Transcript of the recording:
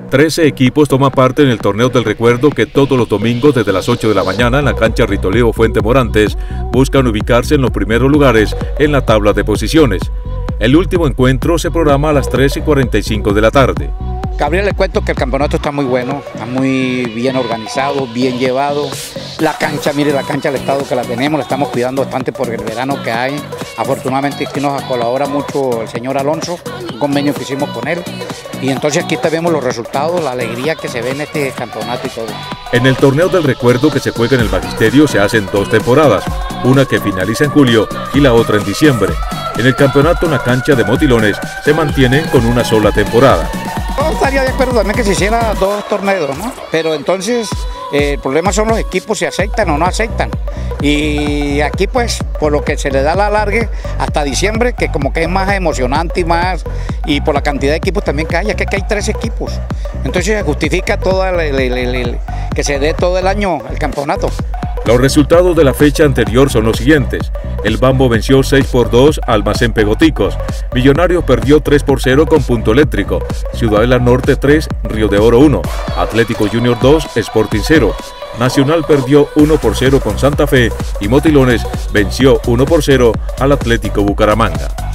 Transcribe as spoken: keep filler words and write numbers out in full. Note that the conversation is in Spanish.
trece equipos toman parte en el Torneo del Recuerdo que todos los domingos desde las ocho de la mañana en la cancha Ritoleo Fuente Morantes buscan ubicarse en los primeros lugares en la tabla de posiciones. El último encuentro se programa a las tres y cuarenta y cinco de la tarde. Gabriel, le cuento que el campeonato está muy bueno, está muy bien organizado, bien llevado. La cancha, mire la cancha, el estado que la tenemos, la estamos cuidando bastante por el verano que hay. Afortunadamente aquí nos colabora mucho el señor Alonso, un convenio que hicimos con él. Y entonces aquí vemos los resultados, la alegría que se ve en este campeonato y todo. En el Torneo del Recuerdo que se juega en el Magisterio se hacen dos temporadas, una que finaliza en julio y la otra en diciembre. En el campeonato una cancha de motilones se mantienen con una sola temporada. Yo estaría de acuerdo también que se hiciera dos torneos, ¿no? Pero entonces eh, el problema son los equipos, si aceptan o no aceptan. Y aquí pues, por lo que se le da la alargue hasta diciembre, que como que es más emocionante y más, y por la cantidad de equipos también que hay, es que aquí hay tres equipos. Entonces se justifica toda el, el, el, el, que se dé todo el año el campeonato. Los resultados de la fecha anterior son los siguientes. El Bambo venció seis por dos a Almacén Pegoticos. Millonarios perdió tres por cero con Punto Eléctrico. Ciudadela Norte tres, Río de Oro uno. Atlético Junior dos, Sporting cero. Nacional perdió uno por cero con Santa Fe y Motilones venció uno por cero al Atlético Bucaramanga.